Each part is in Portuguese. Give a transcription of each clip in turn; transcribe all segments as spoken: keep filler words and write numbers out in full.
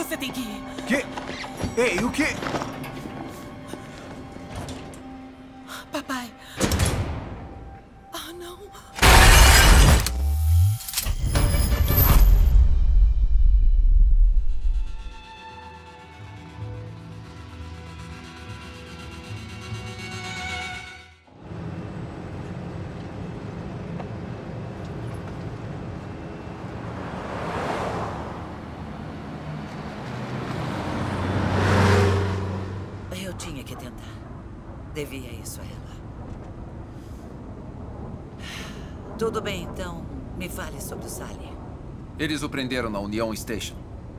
Você tem que ir. Quê? Ei, o quê? Papai. Ah, não. Eu tinha que tentar. Devia isso a ela. Tudo bem, então. Me fale sobre o Sally. Eles o prenderam na Union Station.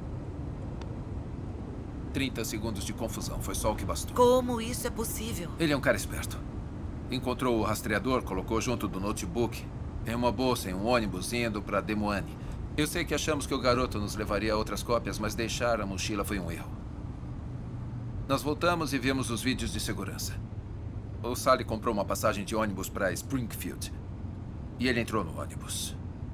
trinta segundos de confusão. Foi só o que bastou. Como isso é possível? Ele é um cara esperto. Encontrou o rastreador, colocou junto do notebook, em uma bolsa, em um ônibus, indo para Des Moines. Eu sei que achamos que o garoto nos levaria a outras cópias, mas deixar a mochila foi um erro. Nós voltamos e vimos os vídeos de segurança. O Sally comprou uma passagem de ônibus para Springfield. E ele entrou no ônibus.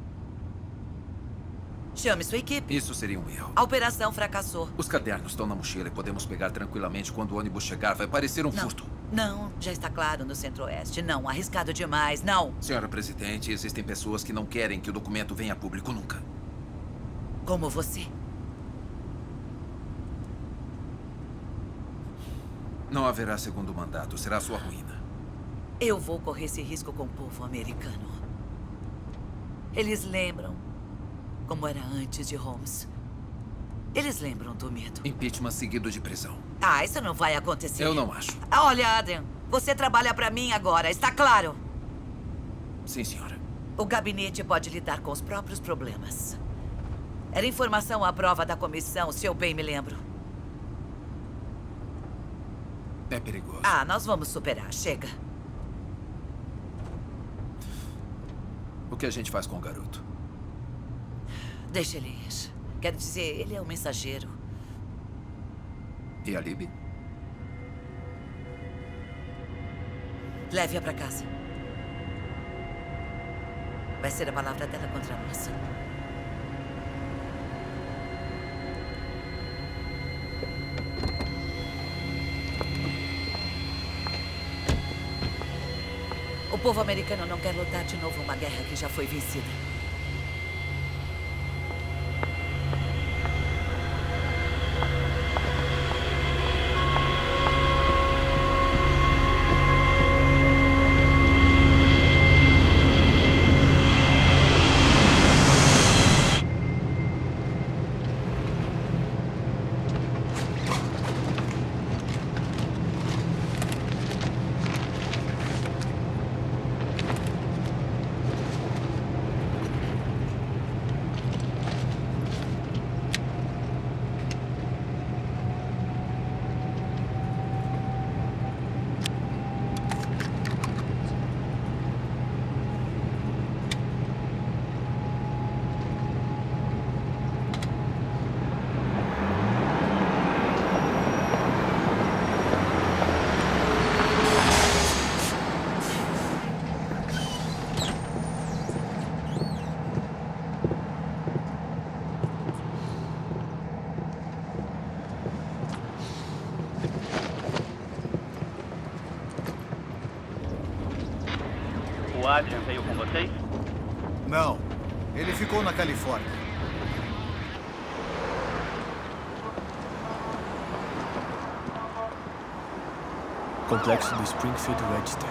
Chame sua equipe. Isso seria um erro. A operação fracassou. Os cadernos estão na mochila e podemos pegar tranquilamente quando o ônibus chegar. Vai parecer um Não. furto. Não, já está claro no Centro-Oeste. Não, arriscado demais, não. Senhora Presidente, existem pessoas que não querem que o documento venha a público nunca. Como você. Não haverá segundo mandato. Será sua ruína. Eu vou correr esse risco com o povo americano. Eles lembram como era antes de Holmes. Eles lembram do medo. Impeachment seguido de prisão. Ah, isso não vai acontecer. Eu não acho. Olha, Adrian, você trabalha pra mim agora, está claro? Sim, senhora. O gabinete pode lidar com os próprios problemas. Era informação à prova da comissão, se eu bem me lembro. É perigoso. Ah, nós vamos superar. Chega. O que a gente faz com o garoto? Deixa ele ir. Quero dizer, ele é um mensageiro. E a Libby? Leve-a pra casa. Vai ser a palavra dela contra a nossa. O povo americano não quer lutar de novo uma guerra que já foi vencida. O Adrian veio com vocês? Não. Ele ficou na Califórnia. Complexo do Springfield Register.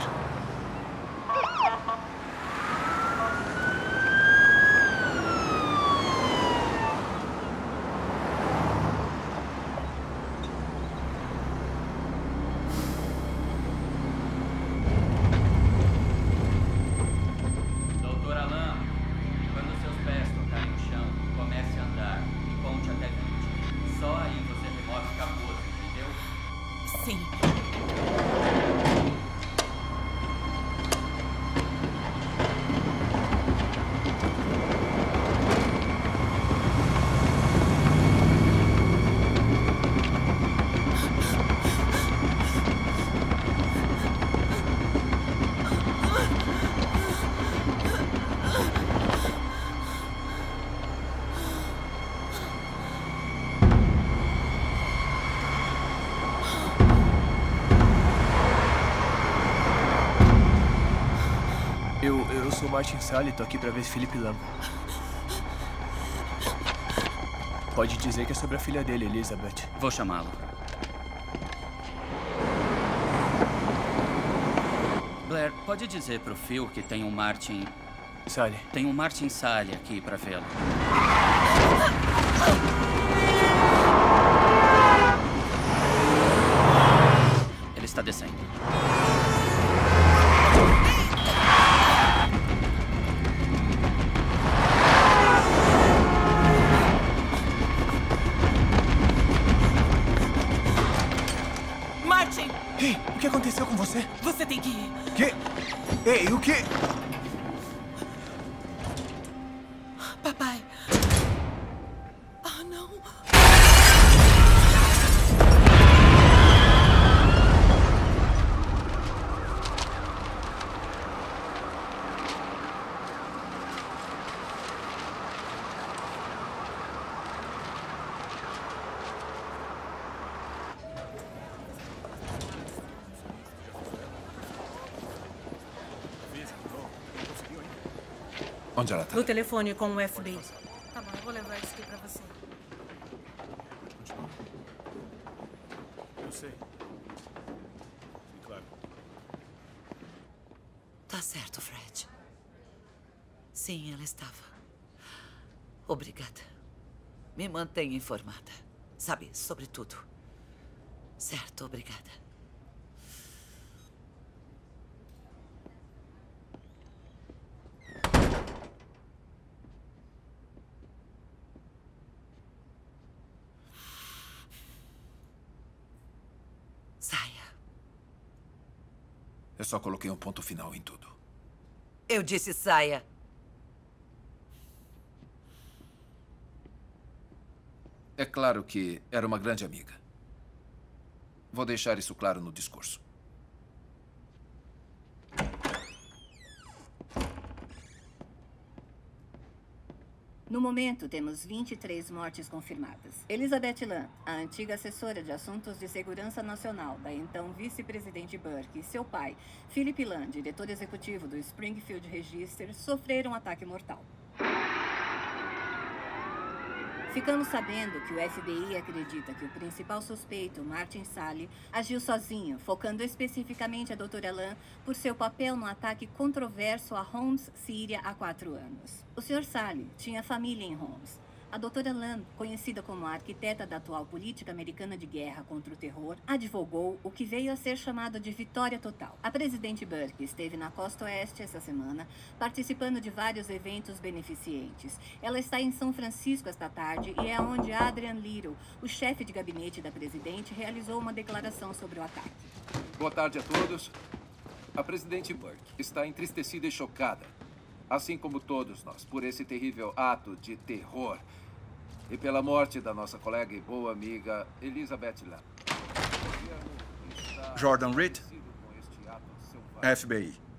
Doutor Alan, quando seus pés tocarem no chão, comece a andar e conte até vinte. Só aí você remove o capuz, entendeu? Sim. sou Martin Sally e tô aqui pra ver Philip Lam. Pode dizer que é sobre a filha dele, Elizabeth. Vou chamá-lo. Blair, pode dizer pro Phil que tem um Martin... Sally. Tem um Martin Sally aqui pra vê-lo. Ele está descendo. Martin! Ei, o que aconteceu com você? Você tem que ir. Que? Ei, o quê? Papai. Ah, não. Onde ela tá? No telefone com o F B I. Tá bom, eu vou levar isso aqui pra você. Eu sei. Claro. Tá certo, Fred. Sim, ela estava. Obrigada. Me mantenha informada. Sabe, sobre tudo. Certo, obrigada. Saia. Eu só coloquei um ponto final em tudo. Eu disse saia. É claro que era uma grande amiga. Vou deixar isso claro no discurso. No momento, temos vinte e três mortes confirmadas. Elizabeth Lam, a antiga assessora de assuntos de segurança nacional da então vice-presidente Burke, e seu pai, Philip Lam, diretor executivo do Springfield Register, sofreram um ataque mortal. Ficamos sabendo que o F B I acredita que o principal suspeito, Martin Sally, agiu sozinho, focando especificamente a doutora Lam por seu papel no ataque controverso a Homs, Síria, há quatro anos. O senhor Sally tinha família em Homs. A doutora Lam, conhecida como a arquiteta da atual política americana de guerra contra o terror, advogou o que veio a ser chamado de vitória total. A presidente Burke esteve na costa oeste essa semana, participando de vários eventos beneficentes. Ela está em São Francisco esta tarde e é onde Adrian Little, o chefe de gabinete da presidente, realizou uma declaração sobre o ataque. Boa tarde a todos. A presidente Burke está entristecida e chocada, assim como todos nós, por esse terrível ato de terror e pela morte da nossa colega e boa amiga Elizabeth Lam. Jordan Reed, F B I.